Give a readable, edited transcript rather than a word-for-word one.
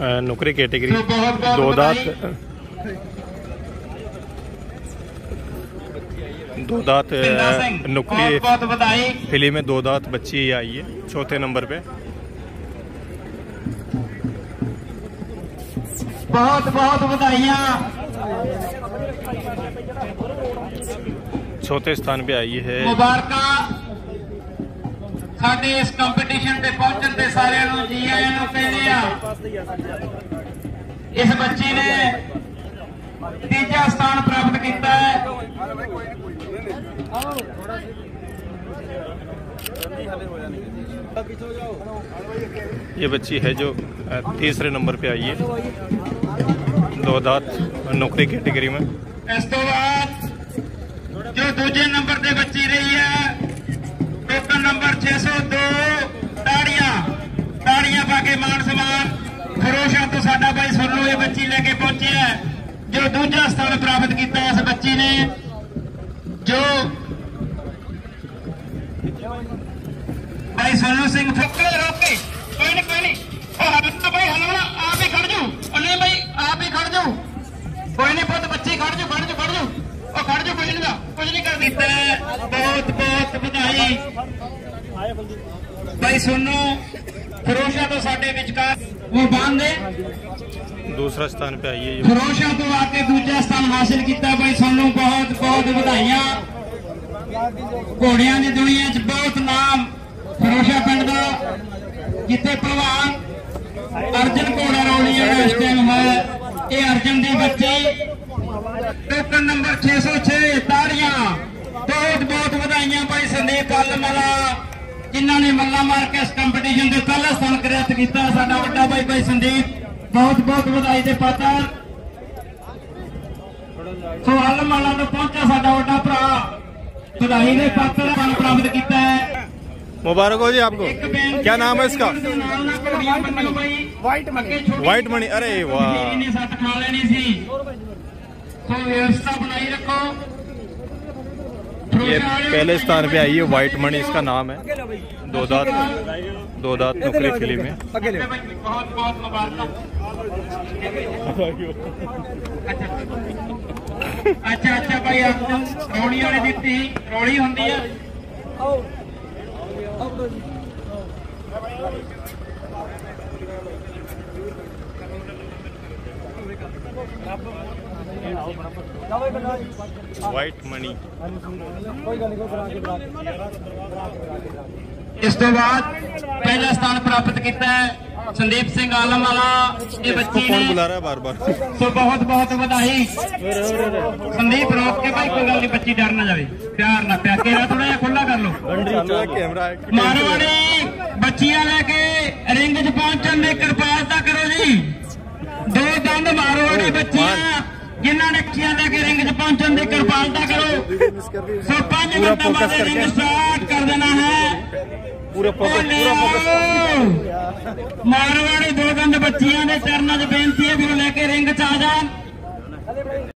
नुकरी category, दो दांत नुकरी फिली में दो दांत बच्ची आई है, चौथे नंबर पे। बहुत बहुत बधाइयां। चौथे स्थान पे आई है। मुबारक साडे इस कंपटीशन पे पहुंचने ते सारिਆਂ ਨੂੰ जी आया ਨੂੰ कहने आ। इस बच्ची ने तीजा स्थान प्राप्त किया है। ये बच्ची है जो तीसरे नंबर पे आई है, दो दांत नुकरी कैटेगरी में। इस तो बाद जो दूजे नंबर पे बच्ची रही है, टोकन नंबर 602, ताड़ियां पाके मान सम्मान फरोशा तो साडा भाई सुन लो, ये बच्ची लेके पहुंचे है जो दूजा स्थान प्राप्त किया इस बच्ची ने। जो भाई सोनू सिंह फुकले रोके कोई नहीं भाई हलना आप ही खड़ जाओ, नहीं भाई आप ही खड़ जाओ, कोई नहीं पुत बच्ची खड़ जाओ कुछ नहीं कर देता है। बहुत बहुत बधाई भाई सोनू फरोशा तो साडे विचकार वो बांध दे। दूसरा स्थान पे आई है फरोशा तो आके दूसरा स्थान हासिल किया भाई सोनू, बहुत बहुत बधाइयां। घोड़ियां की दुनिया च बहुत नाम फरोशा पिंड का, जिथे भलवान अर्जन घोड़ा रौली इस टाइम है। ये अर्जन की बच्ची टोकन नंबर 606, ताड़ियां। बहुत बहुत बधाइयां भाई संदीप आलमवाला, जिन्हों ने मल्ला मार के इस कंपटीशन के पहला स्थान कृत किया। साडा वड्डा भाई भाई संदीप, बहुत बहुत बधाई के पात्र। सो आलमवाला तो पहुंचा साडा वड्डा भरा, बधाई के पात्र स्थान प्राप्त किया है। मुबारक हो जी आपको। क्या नाम है इसका? वाइट मणि। अरे वाह, सट खा लेनी सी, तो व्यवस्था बनाई रखो। ये पहले स्थान पे आई है, वाइट मणि इसका नाम है। दो दांत नुकरी फिली में। बहुत बहुत मुबारक। अच्छा भाई, आपको रौली वाली दी रौली होंगी है। वाइट मणि। इस तो बाद पहला स्थान प्राप्त किया है संदीप सिंह आलमवाला। ये बच्ची ने बुला रहा है बार-बार। तो बहुत बहुत बधाई संदीप। रोक के भाई, कोई गल नहीं, बच्ची डर ना जाए, प्यार ना केरा थोड़ा जिहा खुला कर लो। मारवाड़ी बच्चियां लेके रिंग च पहुंचने की कृपालता करो जी। दो दंद मारवाड़ी बच्चियां जिन्होंने बच्चियां लेके रिंग च पहुंचने की कृपालता करो। सो 5 मिनट बाद रिंग स्टार्ट कर देना है। मारवाड़ी दो दंद बच्चियां के चरणों च बेनती है भी लेके रिंग च आ जान।